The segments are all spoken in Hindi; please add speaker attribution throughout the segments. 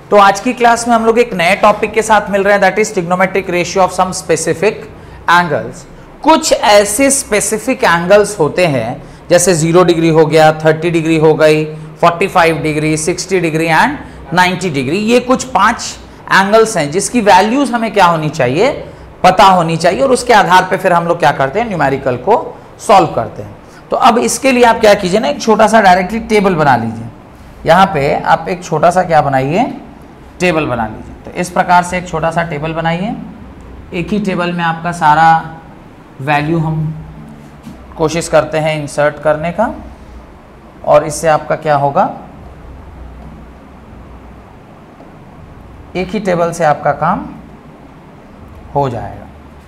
Speaker 1: तो आज की क्लास में हम लोग एक नए टॉपिक के साथ मिल रहे हैं, that is trigonometric ratio of some specific angles. कुछ ऐसे स्पेसिफिक एंगल्स होते हैं जैसे 0 डिग्री हो गया, 30 डिग्री हो गई, 45 डिग्री, 60 डिग्री एंड 90 डिग्री। ये कुछ 5 एंगल्स हैं जिसकी वैल्यूज हमें क्या होनी चाहिए, पता होनी चाहिए, और उसके आधार पे फिर हम लोग क्या करते हैं, न्यूमेरिकल को सॉल्व करते हैं। तो अब इसके लिए आप क्या कीजिए ना, एक छोटा सा डायरेक्टली टेबल बना लीजिए। यहाँ पे आप एक छोटा सा क्या बनाइए, टेबल बना लीजिए। तो इस प्रकार से एक छोटा सा टेबल बनाइए। एक ही टेबल में आपका सारा वैल्यू हम कोशिश करते हैं इंसर्ट करने का, और इससे आपका क्या होगा, एक ही टेबल से आपका काम हो जाएगा।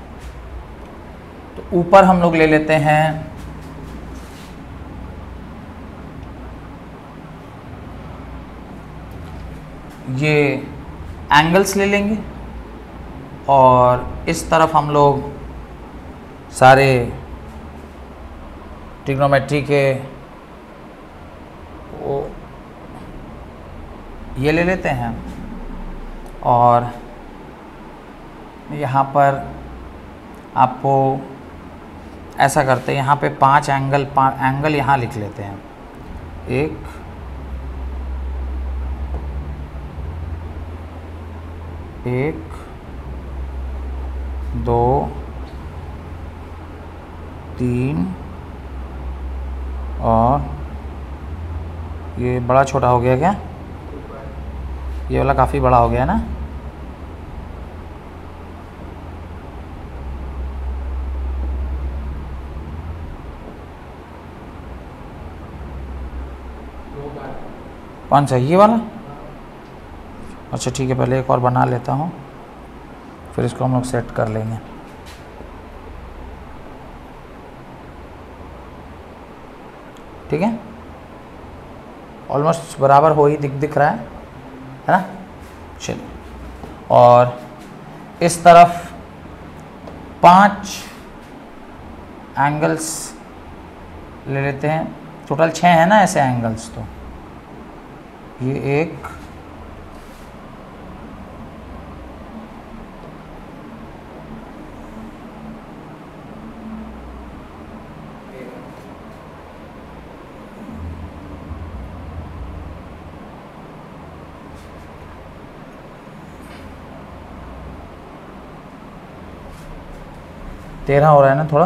Speaker 1: तो ऊपर हम लोग ले लेते हैं ये एंगल्स ले लेंगे, और इस तरफ हम लोग सारे ट्रिग्नोमेट्री के वो ये ले लेते हैं, और यहाँ पर आपको ऐसा करते हैं, यहाँ पे 5 एंगल यहाँ लिख लेते हैं। 1 2 3 और ये बड़ा छोटा हो गया क्या, ये वाला काफ़ी बड़ा हो गया ना। कौन सा, ये वाला? अच्छा ठीक है, पहले एक और बना लेता हूँ, फिर इसको हम लोग सेट कर लेंगे। ठीक है, ऑलमोस्ट बराबर हो ही दिख रहा है ना। चलिए, और इस तरफ 5 एंगल्स ले लेते हैं। टोटल 6 है ना ऐसे एंगल्स। तो ये 1 13 हो रहा है ना थोड़ा।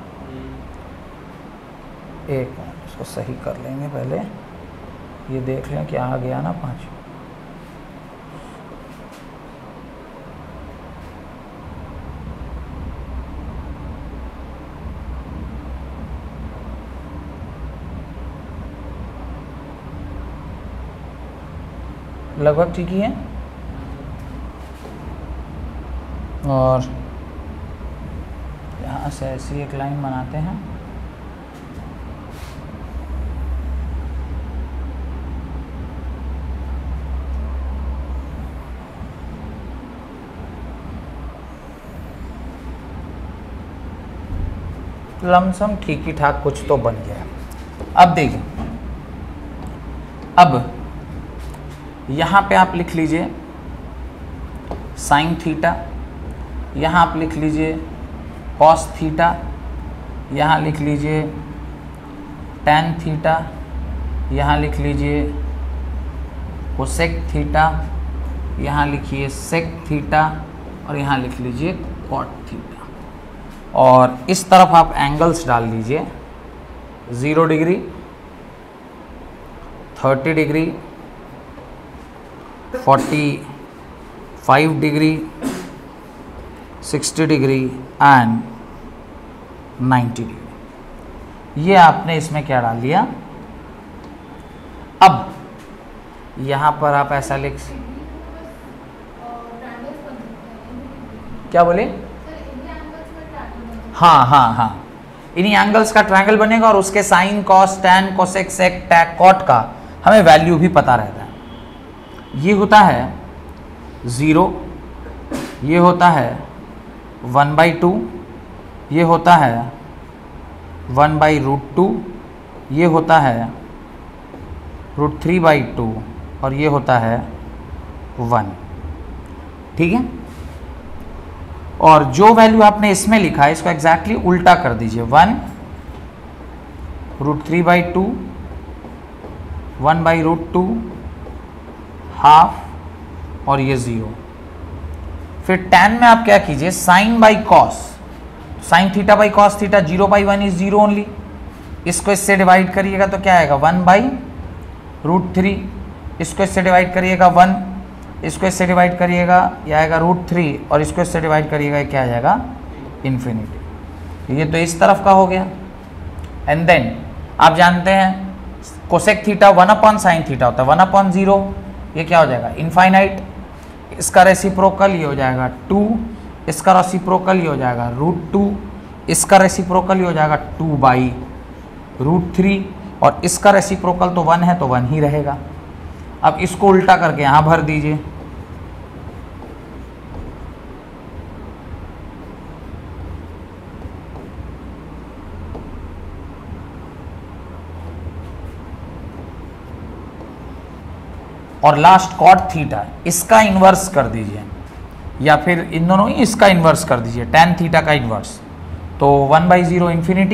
Speaker 1: एक इसको सही कर लेंगे, पहले ये देख लें कि आ गया ना 5। लगभग ठीक ही है। और यहाँ से ऐसी एक लाइन बनाते हैं। लमसम ठीक ही ठाक कुछ तो बन गया। अब देखिए, अब यहाँ पे आप लिख लीजिए साइन थीटा, यहाँ आप लिख लीजिए कॉस थीटा, यहाँ लिख लीजिए टैन थीटा, यहाँ लिख लीजिए कोसेक थीटा, यहाँ लिखिए सेक थीटा, और यहाँ लिख लीजिए कॉट थीटा। और इस तरफ आप एंगल्स डाल लीजिए, 0 degree, 30 degree, 45 degree, 60 degree and 90 degree. ये आपने इसमें क्या डाल दिया। अब यहाँ पर आप ऐसा लिख, क्या बोले? हाँ, इन्हीं एंगल्स का ट्रायंगल बनेगा, और उसके sine, cos, tan, cosec, sec, टैक, कॉट का हमें वैल्यू भी पता रहता है। ये होता है 0, ये होता है 1/2, ये होता है 1/√2, ये होता है √3/2, और ये होता है 1, ठीक है। और जो वैल्यू आपने इसमें लिखा है इसको एग्जैक्टली उल्टा कर दीजिए, 1 √3/2, 1/√2, हाफ और ये 0। फिर tan में आप क्या कीजिए, sine by cos, sine theta by cos theta, 0/1 is 0 only. इसको इससे डिवाइड करिएगा तो क्या आएगा, 1/√3। इसको इससे डिवाइड करिएगा 1, इसको इससे डिवाइड करिएगा यह आएगा √3, और इसको इससे डिवाइड करिएगा क्या आ जाएगा, इन्फिनिटी। ये तो इस तरफ का हो गया। एंड देन आप जानते हैं कोसेक थीटा 1/sin थीटा होता है, 1/0, ये क्या हो जाएगा, इनफाइनाइट। इसका रेसिप्रोकल ये हो जाएगा 2, इसका रेसिप्रोकल ये हो जाएगा √2, इसका रेसिप्रोकल ये हो जाएगा 2/√3, और इसका रेसिप्रोकल तो 1 है तो 1 ही रहेगा। अब इसको उल्टा करके यहाँ भर दीजिए, और लास्ट कॉट थीटा इसका इन्वर्स कर दीजिए, या फिर इन दोनों ही इसका इन्वर्स कर दीजिए, tan थीटा का इन्वर्स, तो 1/0 इन्फिनिटी,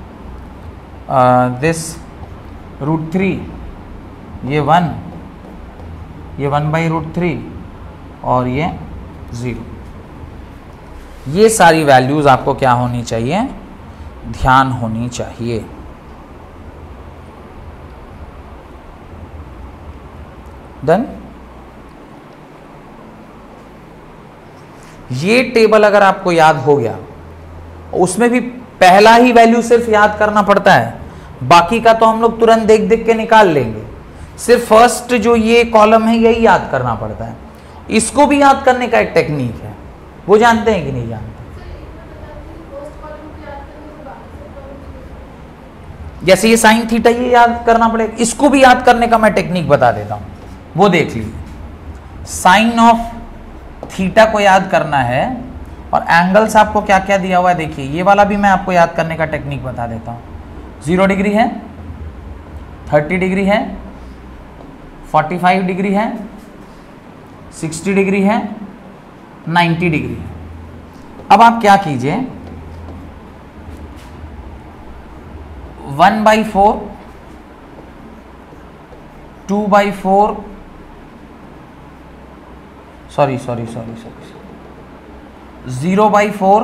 Speaker 1: दिस √3, ये 1, ये 1/√3 और ये 0। ये सारी वैल्यूज आपको क्या होनी चाहिए, ध्यान होनी चाहिए। डन। ये टेबल अगर आपको याद हो गया, उसमें भी पहला ही वैल्यू सिर्फ याद करना पड़ता है, बाकी का तो हम लोग तुरंत देख देख के निकाल लेंगे। सिर्फ फर्स्ट जो ये कॉलम है यही याद करना पड़ता है। इसको भी याद करने का एक टेक्निक है, वो जानते हैं कि नहीं जानते? जैसे ये साइन थीटा ये याद करना पड़ेगा, इसको भी याद करने का मैं टेक्निक बता देता हूं, वो देख लीजिए। साइन ऑफ थीटा को याद करना है, और एंगल्स आपको क्या क्या दिया हुआ है देखिए, ये वाला भी मैं आपको याद करने का टेक्निक बता देता हूं। 0 डिग्री है, 30 डिग्री है, 45 डिग्री है, 60 डिग्री है, 90 डिग्री है। अब आप क्या कीजिए, 1/4, 2/4, सॉरी 0/4,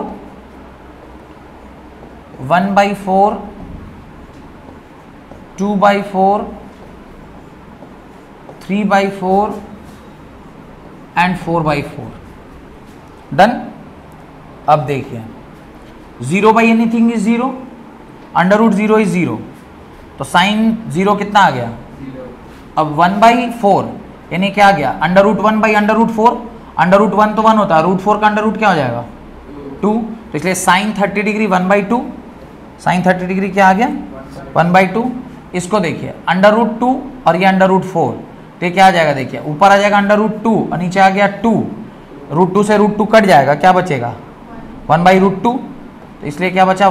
Speaker 1: 1/4, 2/4, 3/4 एंड 4/4। डन। अब देखिए 0/anything इज 0, √0 इज 0, तो साइन 0 कितना आ गया, अब 1/4 यानी क्या आ गया, √1/√4, √1 तो 1 होता है, √4 का √ क्या हो जाएगा 2, तो इसलिए साइन 30 डिग्री 1/2, साइन 30 डिग्री क्या आ गया 1/2। इसको देखिए √2 और ये √4, तो क्या आ जाएगा, देखिए ऊपर आ जाएगा √2 और नीचे आ गया 2, √2 से √2 कट जाएगा, क्या बचेगा 1/√2, तो इसलिए क्या बचा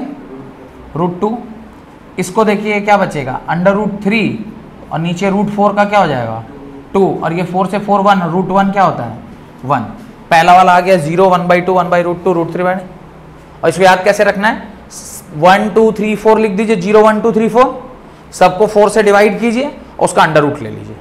Speaker 1: 1/√2। इसको देखिए क्या बचेगा √3 और नीचे √4 का क्या हो जाएगा 2, और ये 4 से 4 1, √1 क्या होता है 1। पहला वाला आ गया 0, 1/2, 1/√2, √3। और इसको याद कैसे रखना है, 1 2 3 4 लिख दीजिए, 0 1 2 3 4, सबको 4 से डिवाइड कीजिए और उसका √ ले लीजिए,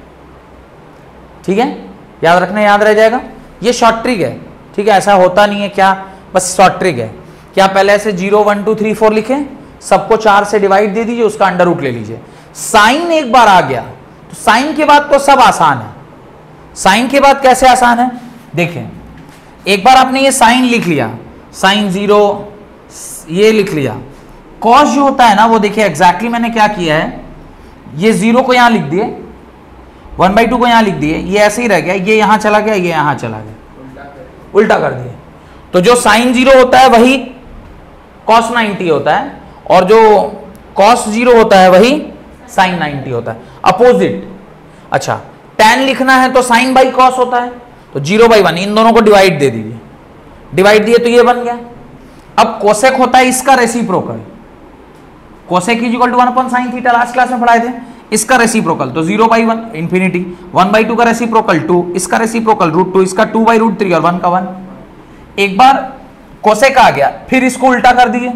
Speaker 1: ठीक है। याद रखना, याद रह जाएगा। ये शॉर्ट ट्रिक है, ठीक है, ऐसा होता नहीं है क्या, बस शॉर्ट ट्रिक है। क्या पहले ऐसे 0 1 2 3 4 लिखे, सबको 4 से डिवाइड दे दीजिए, उसका √ ले लीजिए। साइन एक बार आ गया तो साइन के बाद तो सब आसान है। साइन के बाद कैसे आसान है, देखें, एक बार आपने ये साइन लिख लिया, साइन 0 ये लिख लिया, कॉस जो होता है ना वो देखिए एग्जैक्टली मैंने क्या किया है, ये 0 को यहां लिख दिए, 1/2 को यहां लिख दिए, ये ऐसे ही रह गया, ये यहां चला गया, ये यहां चला गया, उल्टा कर दिए। तो जो साइन 0 होता है वही कॉस 90 होता है, और जो कॉस 0 होता है वही साइन 90 होता है, अपोजिट। अच्छा, tan लिखना है तो साइन बाई कॉस होता है, तो 0/1, इन दोनों को डिवाइड दे दीजिए, डिवाइड दिए तो ये बन गया। अब कोसेक होता है इसका reciprocal, cosec is equal to 1/sin theta, last class में पढ़ाए थे। इसका रेसिप्रोकल तो 0/1 इंफिनिटी, 1/2 का रेसिप्रोकल 2, इसका रेसिप्रोकल √2, इसका 2/√3 और 1 का 1। एक बार कोसेक आ गया, फिर इसको उल्टा कर दिए,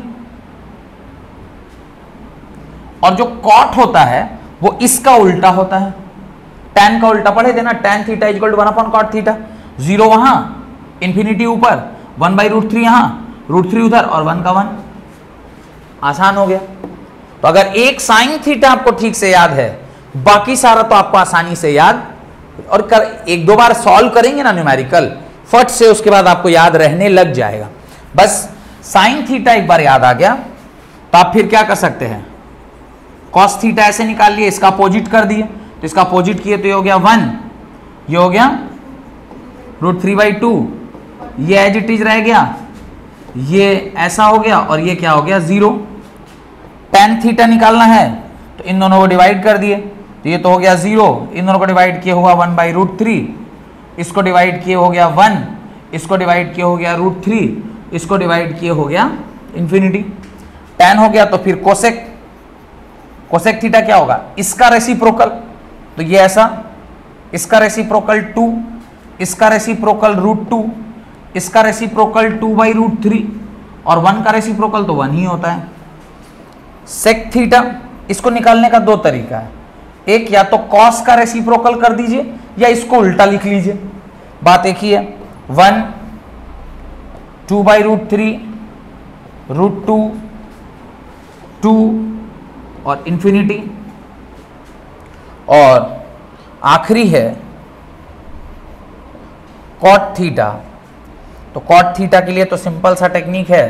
Speaker 1: और जो कॉट होता है वो इसका उल्टा होता है। tan का उल्टा पढ़े थे ना, tan थीटा = 1/cot थीटा। 0 वहां, इंफिनिटी ऊपर, 1/√3 यहां, √3 उधर और 1 का 1। आसान हो गया। तो अगर एक साइन थीटा आपको ठीक से याद है, बाकी सारा तो आपको आसानी से याद, और एक दो बार सॉल्व करेंगे ना न्यूमेरिकल फट से, उसके बाद आपको याद रहने लग जाएगा। बस साइन थीटा एक बार याद आ गया तो आप फिर क्या कर सकते हैं, कॉस थीटा ऐसे निकाल लिए, इसका अपोजिट कर दिए, तो इसका अपोजिट किए तो ये हो गया 1, ये हो गया √3/2, ये एज इट इज रह गया, ये ऐसा हो गया, और ये क्या हो गया 0। tan थीटा निकालना है तो इन दोनों को डिवाइड कर दिए, तो ये तो हो गया 0, इन दोनों को डिवाइड किए होगा 1/√3, इसको डिवाइड किए हो गया 1, इसको डिवाइड किए हो गया √3, इसको डिवाइड किए हो गया इंफिनिटी। tan हो गया तो फिर कोसेक, कोसेक थीटा क्या होगा, इसका रेसिप्रोकल, तो ये ऐसा, इसका रेसिप्रोकल 2, इसका रेसिप्रोकल √2, इसका रेसिप्रोकल 2/√3 और 1 का रेसिप्रोकल तो 1 ही होता है। सेक थीटा, इसको निकालने का दो तरीका है, एक या तो कॉस का रेसिप्रोकल कर दीजिए या इसको उल्टा लिख लीजिए, बात एक ही है। 1 2/√3 √2 2 और इंफिनिटी, और आखिरी है कॉट थीटा। तो कॉट थीटा के लिए तो सिंपल सा टेक्निक है,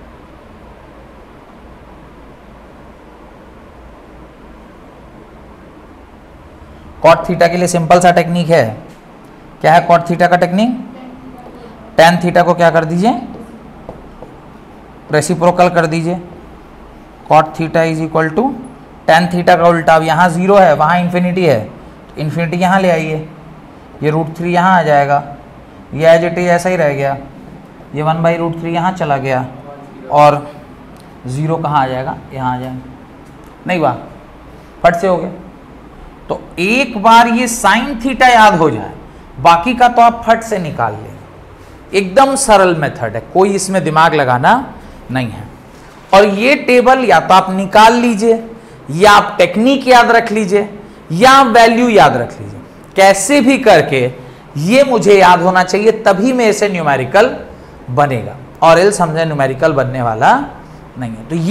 Speaker 1: कॉट थीटा के लिए सिंपल सा टेक्निक है। क्या है कॉट थीटा का टेक्निक, tan थीटा को क्या कर दीजिए, रेसिप्रोकल कर दीजिए, कॉट थीटा = tan थीटा का उल्टा। अब यहाँ 0 है, वहाँ इंफिनिटी है, तो इंफिनिटी यहाँ ले आइए, ये √3 यहाँ आ जाएगा, ये एज इट इज ऐसा ही रह गया, ये 1/√3 यहाँ चला गया, और 0 कहाँ आ जाएगा, यहाँ आ जाएगा, नहीं वाह फट से हो गया। तो एक बार ये साइन थीटा याद हो जाए, बाकी का तो आप फट से निकाल लें। एकदम सरल मेथड है, कोई इसमें दिमाग लगाना नहीं है। और ये टेबल या तो आप निकाल लीजिए, या आप टेक्निक याद रख लीजिए, या आप वैल्यू याद रख लीजिए, कैसे भी करके ये मुझे याद होना चाहिए, तभी मेरे से न्यूमेरिकल बनेगा, और एल्स समझे न्यूमेरिकल बनने वाला नहीं है। तो